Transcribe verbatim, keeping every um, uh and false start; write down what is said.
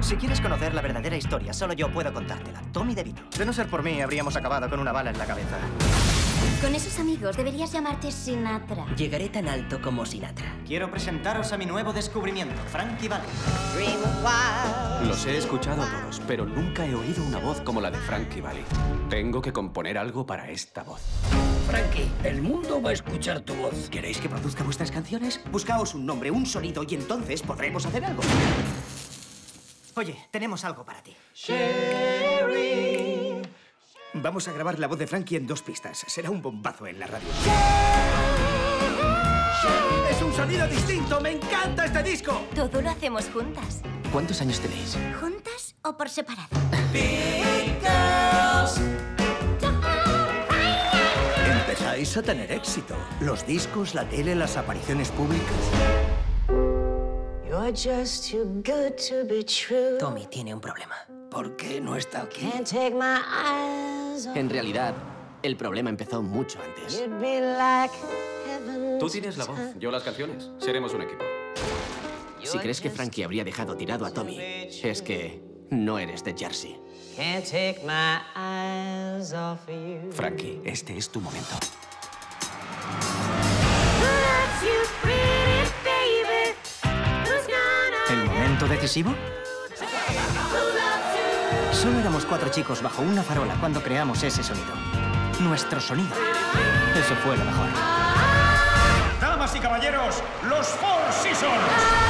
Si quieres conocer la verdadera historia, solo yo puedo contártela. Tommy DeVito. De no ser por mí, habríamos acabado con una bala en la cabeza. Con esos amigos deberías llamarte Sinatra. Llegaré tan alto como Sinatra. Quiero presentaros a mi nuevo descubrimiento, Frankie Valli. Los he escuchado a todos, pero nunca he oído una voz como la de Frankie Valli. Tengo que componer algo para esta voz. Frankie, el mundo va a escuchar tu voz. ¿Queréis que produzca vuestras canciones? Buscaos un nombre, un sonido y entonces podremos hacer algo. Oye, tenemos algo para ti. Sherry. Vamos a grabar la voz de Frankie en dos pistas. Será un bombazo en la radio. ¡Es un sonido distinto! ¡Me encanta este disco! Todo lo hacemos juntas. ¿Cuántos años tenéis? ¿Juntas o por separado? Empezáis a tener éxito. Los discos, la tele, las apariciones públicas. You're just too good to be true. Tommy tiene un problema. ¿Por qué no está aquí? Can't take my eyes off. En realidad, el problema empezó mucho antes. You'd be like heaven. Tú tienes la voz, yo las canciones. Seremos un equipo. Si crees que Frankie habría dejado tirado a Tommy, es que no eres de Jersey. Can't take my eyes off of you. Frankie, este es tu momento. ¿El momento decisivo? Solo éramos cuatro chicos bajo una farola cuando creamos ese sonido. Nuestro sonido. Eso fue lo mejor. Damas y caballeros, los Four Seasons.